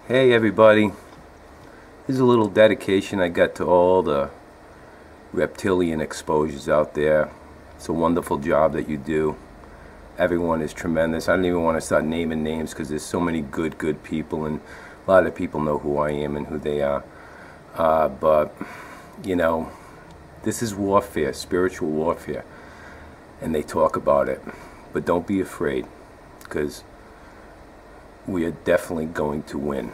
Hey everybody, here's a little dedication I got to all the reptilian exposures out there. It's a wonderful job that you do. Everyone is tremendous. I don't even want to start naming names because there's so many good people, and a lot of people know who I am and who they are. But, you know, this is warfare, spiritual warfare, and they talk about it. But don't be afraid, because we are definitely going to win.